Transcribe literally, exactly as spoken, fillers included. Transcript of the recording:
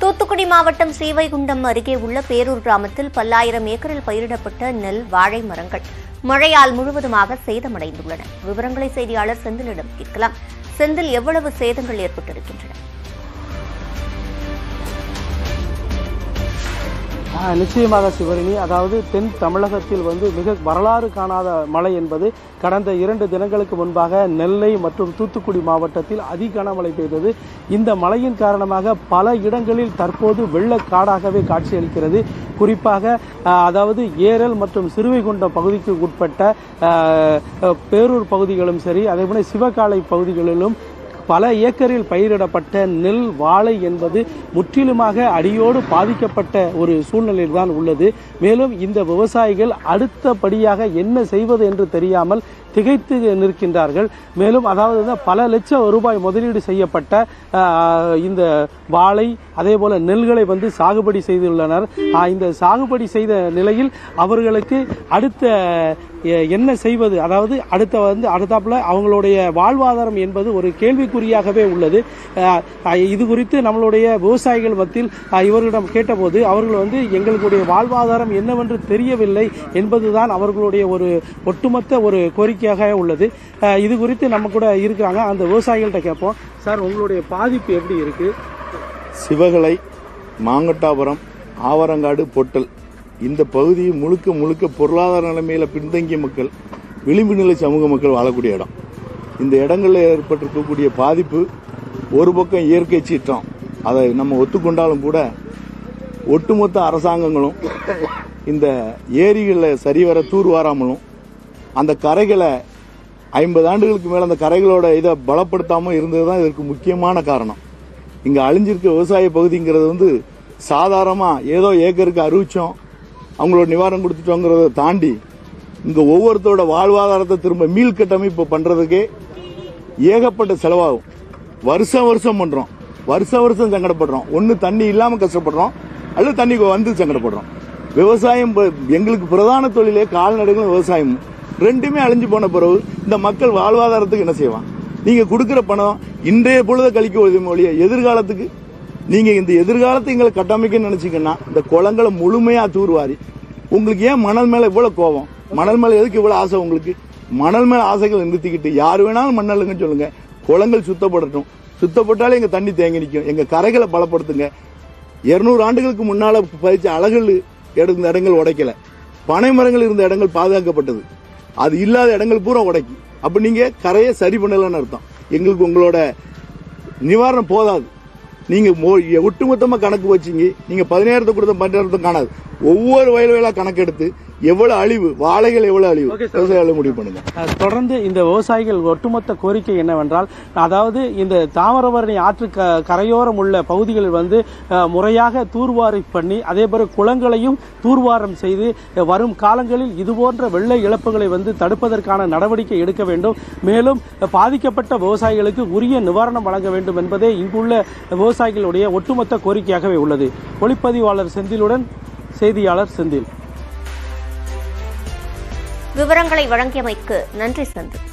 தூத்துக்குடி மாவட்டம் ஸ்ரீவைகுண்டம் அருகே உள்ள பேரூர் கிராமத்தில் பல்லாயிரம் ஏக்கரில் பயிரிடப்பட்ட நெல், வாழை மரங்கள் மழையால் முழுவதுமாக சேதமடைந்துள்ளன. விவரங்களை செய்தியாளர் செந்திலிடம் கேட்கலாம். செந்தில், எவ்வளவு சேதங்கள் ஏற்பட்டிருக்கின்றன? நிச்சயமாக சிவரிணி, அதாவது தென் தமிழகத்தில் வந்து மிக வரலாறு காணாத மழை என்பது கடந்த இரண்டு தினங்களுக்கு முன்பாக நெல்லை மற்றும் தூத்துக்குடி மாவட்டத்தில் அதி கனமழை பெய்தது. இந்த மழையின் காரணமாக பல இடங்களில் தற்போது வெள்ளக்காடாகவே காட்சியளிக்கிறது. குறிப்பாக அதாவது ஏரல் மற்றும் சிறுவைகுண்டம் பகுதிக்கு உட்பட்ட பேரூர் பகுதிகளும் சரி, அதேபோல சிவகாலை பகுதிகளிலும் பல ஏக்கரில் பயிரிடப்பட்ட நெல், வாழை என்பது முற்றிலுமாக அடியோடு பாதிக்கப்பட்ட ஒரு சூழ்நிலையில் தான் உள்ளது. மேலும் இந்த விவசாயிகள் அடுத்தபடியாக என்ன செய்வது என்று தெரியாமல் திகைத்து நிற்கின்றார்கள். மேலும் அதாவது பல லட்சம் ரூபாய் முதலீடு செய்யப்பட்ட இந்த வாழை அதே போல நெல்களை வந்து சாகுபடி செய்துள்ளனர். இந்த சாகுபடி செய்த நிலையில் அவர்களுக்கு அடுத்த என்ன செய்வது, அதாவது அடுத்த வந்து அடுத்தாப்புல அவங்களுடைய வாழ்வாதாரம் என்பது ஒரு கேள்விக்குறியாகவே உள்ளது. இது குறித்து நம்மளுடைய விவசாயிகள் மத்தியில் இவர்களிடம் கேட்டபோது அவர்கள் வந்து எங்களுடைய வாழ்வாதாரம் என்னவென்று தெரியவில்லை என்பதுதான் அவர்களுடைய ஒரு ஒட்டுமொத்த ஒரு கோரிக்கையாக உள்ளது. இது குறித்து நம்ம கூட இருக்கிறாங்க, அந்த விவசாயிகள்கிட்ட கேட்போம். சார், உங்களுடைய பாதிப்பு எப்படி இருக்கு? சிவகலை, மாங்கட்டாபுரம், ஆவரங்காடு, பொட்டல் இந்த பகுதி முழுக்க முழுக்க பொருளாதார நிலைமையில பின்தங்கிய மக்கள், விளிம்பு நிலை சமூக மக்கள் வாழக்கூடிய இடம். இந்த இடங்களில் ஏற்பட்டிருக்கக்கூடிய பாதிப்பு ஒரு பக்கம் இயற்கை சீற்றம், அதை நம்ம ஒத்துக்கொண்டாலும் கூட ஒட்டுமொத்த அரசாங்கங்களும் இந்த ஏரிகளில் சரிவர தூர்வாராமலும் அந்த கரைகளை ஐம்பது ஆண்டுகளுக்கு மேல அந்த கரைகளோட இதை பலப்படுத்தாமல் இருந்தது தான் இதற்கு முக்கியமான காரணம். இங்க அழிஞ்சிருக்க விவசாய பகுதிங்கிறது வந்து சாதாரணமா ஏதோ ஏக்கருக்கு அறிவிச்சோம், அவங்களோட நிவாரணம் கொடுத்துட்டோங்கிறத தாண்டி இங்க ஒவ்வொருத்தரோட வாழ்வாதாரத்தை திரும்ப மீள் கட்டமைப்பு பண்றதுக்கே ஏகப்பட்ட செலவாகும். வருஷம் வருஷம் பண்றோம், வருஷம் வருஷம் சங்கடப்படுறோம். ஒன்னு தண்ணி இல்லாம கஷ்டப்படுறோம், அல்லது தண்ணி வந்து சங்கடப்படுறோம். விவசாயம் எங்களுக்கு பிரதான தொழிலே கால்நடைகளும் விவசாயம் ரெண்டுமே அழிஞ்சு போன பிறகு இந்த மக்கள் வாழ்வாதாரத்துக்கு என்ன செய்வான்? நீங்க கொடுக்கிற பணம் இன்றைய பொழுத கழிக்க ஒழிய எதிர்காலத்துக்கு நீங்க இந்த எதிர்காலத்தை எங்களை கட்டமைக்க நினைச்சீங்கன்னா இந்த குளங்களை முழுமையா தூர்வாரி, உங்களுக்கு ஏன் மணல் மேல இவ்வளவு கோபம்? மணல் மேல எதுக்கு இவ்வளவு ஆசை உங்களுக்கு? மணல் மேல ஆசைகளை நிறுத்திக்கிட்டு யார் வேணாலும் மண்ணல்லுங்கன்னு சொல்லுங்க, குளங்கள் சுத்தப்படட்டும். சுத்தப்பட்டாலே எங்க தண்ணி தேங்கி நிற்கும். எங்க கரைகளை பலப்படுத்துங்க. இருநூறு ஆண்டுகளுக்கு முன்னால பதிச்ச அழகுகள் இருந்த இடங்கள் உடைக்கல, பனை மரங்கள் இருந்த இடங்கள் பாதுகாக்கப்பட்டது. அது இல்லாத இடங்கள் பூரா உடைக்கி. அப்ப நீங்க கரையை சரி பண்ணலன்னு அர்த்தம். எங்களுக்கு உங்களோட நிவாரணம் போதாது. நீங்க ஒட்டுமொத்தமா கணக்கு வச்சீங்க, நீங்க பதினாயிரத்தை கொடுத்த பத்தாயிரத்தை காணாது. ஒவ்வொரு வயல் வயலா கணக்கெடுத்து எவ்வளவு அழிவு, வாழைகள் எவ்வளவு அழிவு, விவசாயிகளை முடிவு பண்ணுங்க. தொடர்ந்து இந்த விவசாயிகள் ஒட்டுமொத்த கோரிக்கை என்னவென்றால், அதாவது இந்த தாமிரபரணி ஆற்று கரையோரம் உள்ள பகுதிகளில் வந்து முறையாக தூர்வாரி பண்ணி அதே போல குளங்களையும் தூர்வாரம் செய்து வரும் காலங்களில் இதுபோன்ற வெள்ள இழப்புகளை வந்து தடுப்பதற்கான நடவடிக்கை எடுக்க வேண்டும். மேலும் பாதிக்கப்பட்ட விவசாயிகளுக்கு உரிய நிவாரணம் வழங்க வேண்டும் என்பதே இங்குள்ள விவசாயிகளுடைய ஒட்டுமொத்த கோரிக்கையாகவே உள்ளது. ஒளிப்பதிவாளர் செந்திலுடன் செய்தியாளர் செந்தில். விவரங்களை வழங்கியமைக்கு நன்றி செந்தில்.